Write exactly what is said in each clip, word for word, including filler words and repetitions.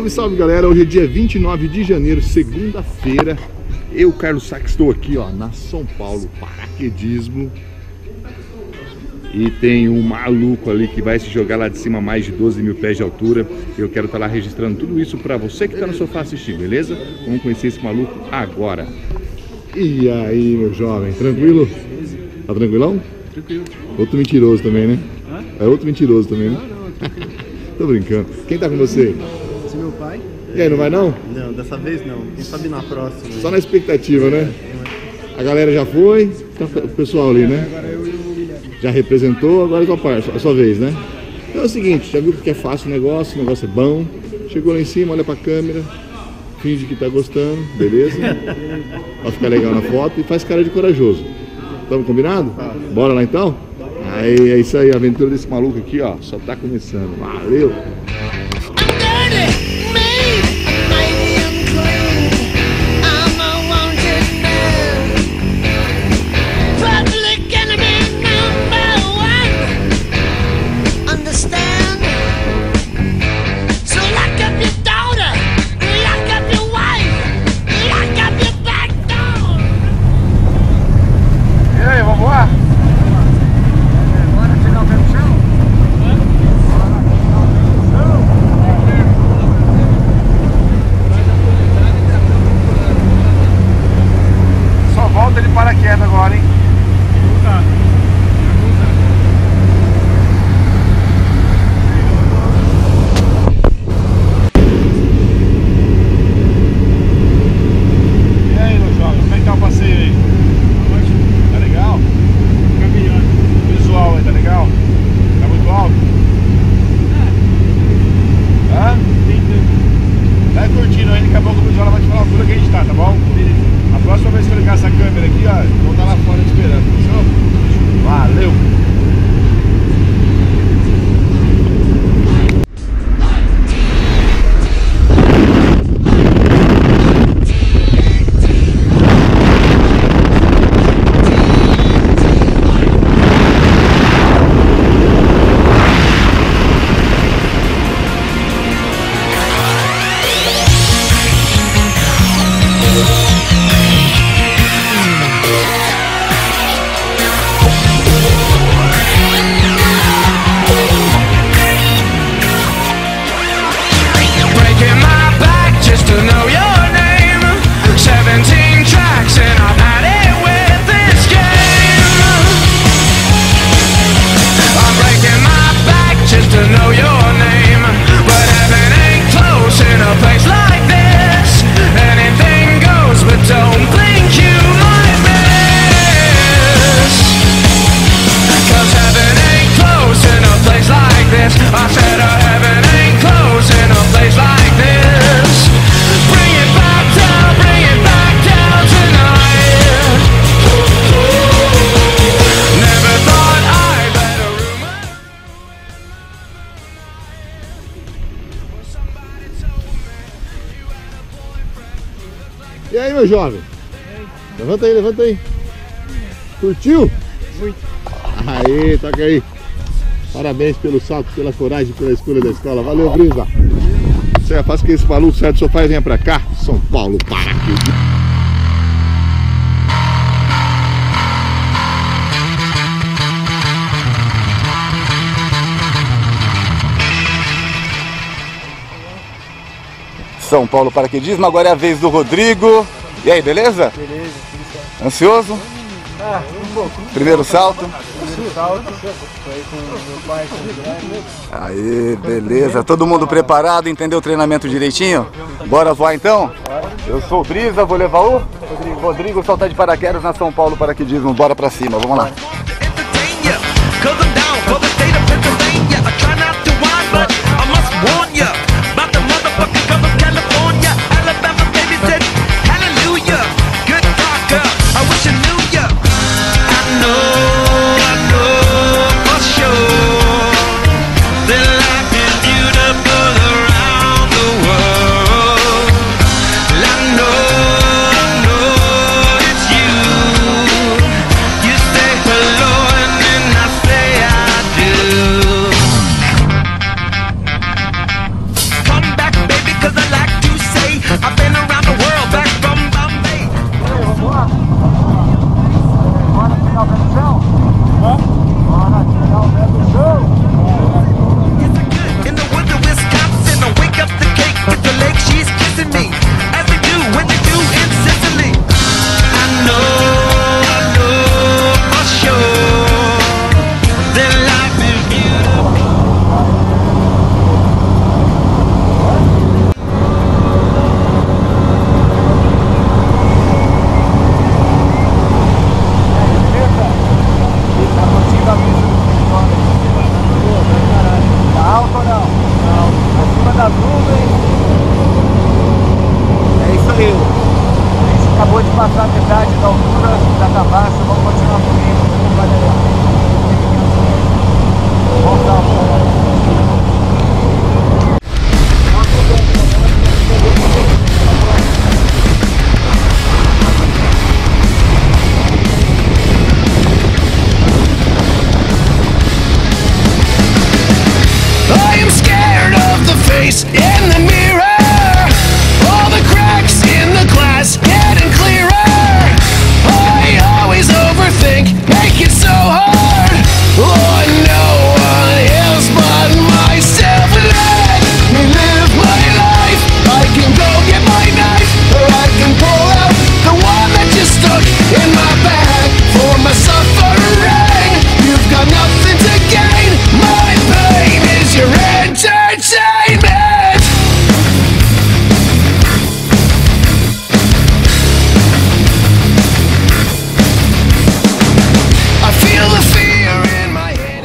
Salve, salve galera, hoje é dia vinte e nove de janeiro, segunda-feira. Eu, Carlos Sack, estou aqui ó, na São Paulo Paraquedismo. E tem um maluco ali que vai se jogar lá de cima a mais de doze mil pés de altura. Eu quero estar lá registrando tudo isso para você que está no sofá assistindo, beleza? Vamos conhecer esse maluco agora. E aí, meu jovem, tranquilo? Tá tranquilão? Tranquilo. Outro mentiroso também, né? Hã? É outro mentiroso também, né? Não, não, tranquilo. Tô brincando. Quem tá com você? Esse é meu pai. E aí, não vai não? Não, dessa vez não. Quem sabe na próxima. Só na expectativa, né? A galera já foi, tá o pessoal ali, né? Agora eu e o Guilherme. Já representou, agora é tua parte, a sua vez, né? Então é o seguinte, já viu que é fácil o negócio, o negócio é bom. Chegou lá em cima, olha pra câmera, finge que tá gostando, beleza? Vai ficar legal na foto e faz cara de corajoso. Tamo combinado? Bora lá então? Aí, é isso aí, a aventura desse maluco aqui, ó, só tá começando. Valeu! Paraquedas agora, hein? Tá. E aí, meu jovem, como é que tá o passeio aí? Tá legal? O visual aí, tá legal? Tá muito alto? Hã? Vai curtindo aí, daqui a pouco o visual vai te falar a altura que a gente tá, tá bom? A próxima vez que eu ligar essa câmera aqui, ó, vou estar lá fora esperando, fechou? Valeu! E aí, meu jovem? Levanta aí, levanta aí. Curtiu? Muito. Aí, toca aí. Parabéns pelo salto, pela coragem, pela escolha da escola. Valeu, Brisa. Você é fácil que esse maluco sai do sofá e venha pra cá. São Paulo, Paraquedismo. São Paulo Paraquedismo, agora é a vez do Rodrigo. E aí, beleza? Beleza, tudo certo. Ansioso? Ah, um pouco. Primeiro salto? Primeiro salto. Foi com meu pai, com o Guilherme. Aí, beleza. Todo mundo preparado? Entendeu o treinamento direitinho? Bora voar então? Eu sou o Brisa, vou levar o Rodrigo. Rodrigo saltar de paraquedas na São Paulo Paraquedismo. Bora pra cima, vamos lá. You stay alone and I stay out. face in the mirror. All the cracks in the glass getting clearer. I always overthink, make it so hard. Oh, no one else but myself. Let me live my life. I can go get my knife, or I can pull out the one that just stuck in my bag for my suffering. You've got nothing to gain. My pain is your entertainment. I feel the fear in my head.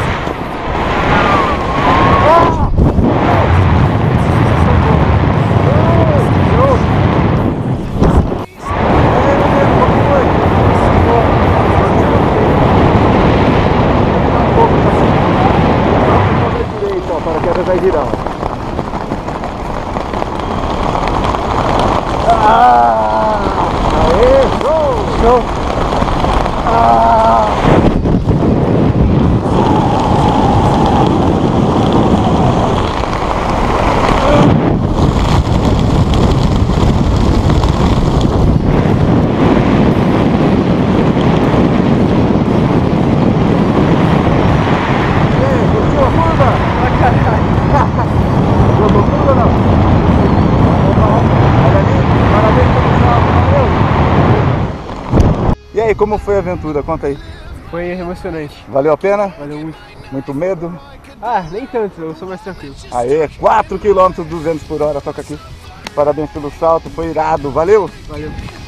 Para que ela vai virar. Ah! Aê! Show! Show! Ah! E aí, como foi a aventura? Conta aí. Foi emocionante. Valeu a pena? Valeu muito. Muito medo? Ah, nem tanto, eu sou mais tranquilo. Aê, quatro quilômetros, duzentos por hora, toca aqui. Parabéns pelo salto, foi irado, valeu? Valeu.